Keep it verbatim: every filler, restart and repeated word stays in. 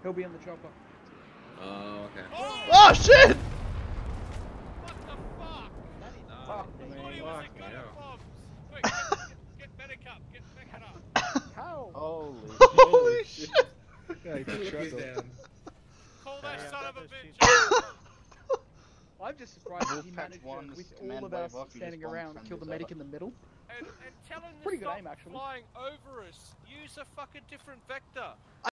He'll be in the chopper. Oh, okay. Oh, Oh shit! what the fuck? No, Fuck I me. thought he was fuck a gun yeah. of bombs. Quick, get, get, get medic up. Get back it up. How? Holy Holy shit! Yeah, he Put took you struggle. down. Call that Yeah, son I of a got those bitch. I'm just surprised that he Wolfpack managed to, one, with this all command of us wave up, you standing just bomb around, friendlies kill the over. medic in the middle. And, and tell him to Pretty good stop aim, actually. flying over us. Use a fucking different vector.